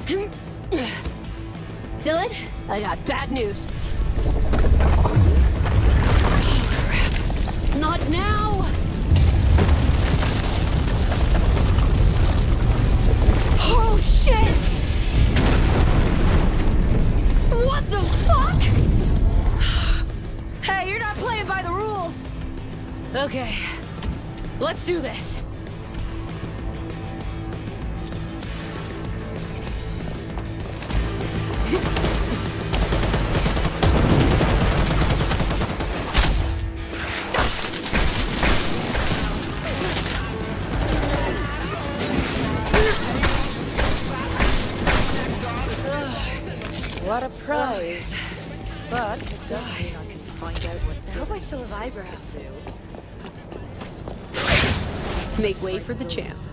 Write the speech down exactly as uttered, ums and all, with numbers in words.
Dillon, I got bad news. Not now! Oh shit! What the fuck? Hey, you're not playing by the rules! Okay, let's do this. What a prize. But it does mean I can find out what... I hope I still have eyebrows. Make way for the champ.